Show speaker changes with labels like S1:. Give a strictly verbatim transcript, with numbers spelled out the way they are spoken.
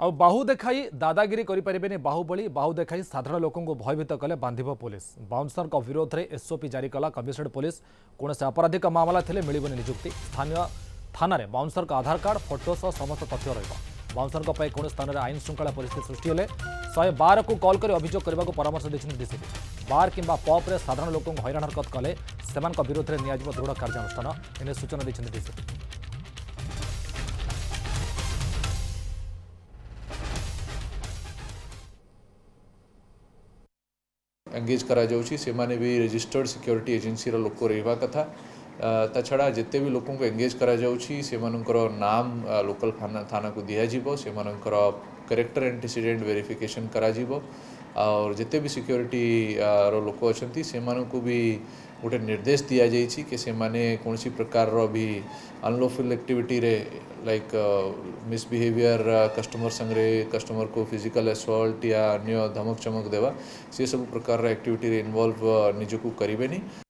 S1: आ बाहु देखाई दादागिरी करें बाहुबली बाहु देखाई साधारण लोक भयभीत कले बांधिब पुलिस बाउंसर विरोध में एसओपी जारी कला कमिशनरेट पुलिस कौन से आपराधिक मामला थे मिलबनी निजुक्ति स्थानीय थाना बाउंसर आधार कार्ड फोटो सह समस्त तथ्य बाउंसर कौन स्थान में आईन श्रृंखला परिस्थिति सृष्टि हेले शहे बार को कॉल कर अभियोग करने को परामर्श देते डीसीपी बार किंबा पब्रे साधारण लोक हैरान हरकत कले से विरोध में नियाजिब दृढ़ कार्यानुष्ठान एने सूचना देते डीसीपी।
S2: एंगेज करा जाउछि से माने भी रजिस्टर्ड सिक्योरिटी एजेंसी रो लोक रहिबा कथा ता छड़ा जिते भी लोक को एंगेज करा जाउछि से मानकर नाम लोकल थाना थाना को दिया जिवो से मानकर कैरेक्टर एंटीसीडेंट वेरिफिकेशन करा जिवो और जिते भी सिक्योरिटी रो लोक अछंती से मानको भी गोटे निर्देश दिया जाइछि कि से माने कोनसी प्रकार रो भी अनलॉफुल एक्टिविटी रे लाइक मिसबिहेवियर कस्टमर संगे कस्टमर को फिजिकल असॉल्ट या अन्य धमक चमक देवा से सब प्रकार एक्टिविटी रे इन्वॉल्व निजको करें।